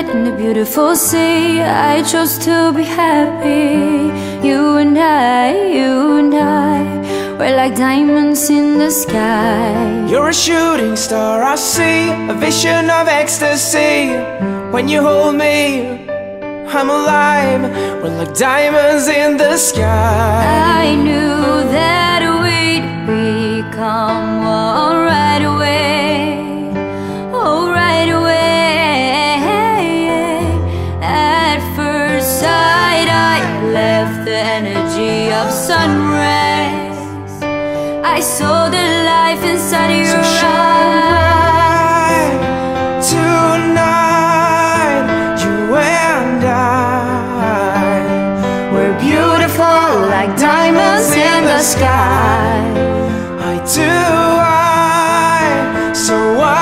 sunlight in the beautiful sea. I chose to be happy. You and I, we're like diamonds in the sky. You're a shooting star, I see, a vision of ecstasy. When you hold me, I'm alive. We're like diamonds in the sky. I knew that we'd become one right away, oh right away. At first sight I left the energy of sun rays. I saw the life inside your eyes. Tonight, you and I, we're beautiful like diamonds in the sky. I do, so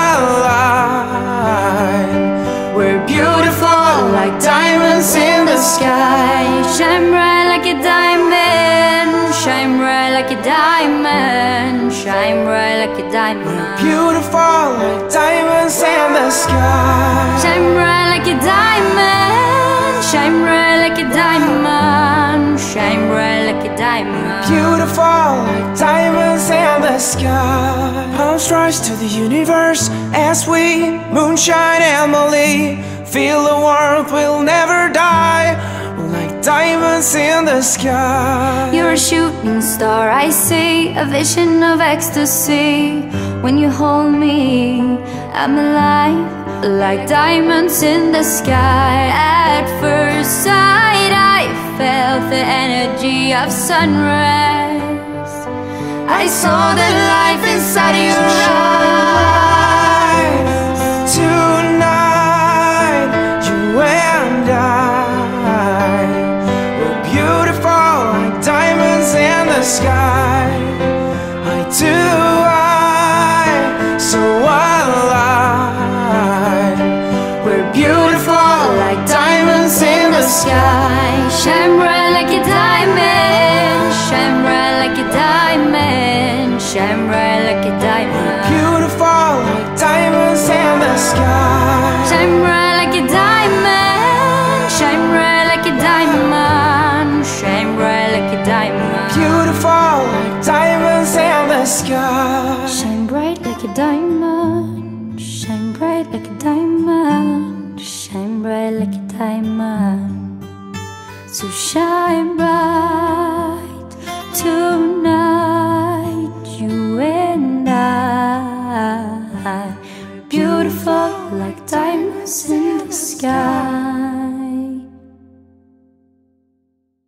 alive. We're beautiful like diamonds in the sky. Shine bright like a diamond, shine bright like a diamond, shine bright like a diamond. Beautiful like diamonds in the sky. Shine bright like a diamond, shine bright like a diamond, shine bright like a diamond. Beautiful like diamonds in the sky. Palms rise to the universe as we moonshine Emily. Feel the warmth, we'll never die. We're like diamonds in the sky. You're a shooting star, I see, a vision of ecstasy. When you hold me, I'm alive, like diamonds in the sky. At first sight I felt the energy of sunrise. I saw the life inside your eyes. Tonight, you and I, we're beautiful like diamonds in the sky. I do, so alive. We're beautiful like diamonds in the sky. Shine bright like a diamond, shine bright like a diamond, shine bright like a diamond. Beautiful like diamonds in the sky. Shine bright like a diamond, shine bright like a diamond, shine bright like a diamond. Beautiful like diamonds in the sky. Shine bright like a diamond, shine bright like a diamond, shine bright like a diamond. So shine bright tonight, you and I, beautiful like diamonds in the sky.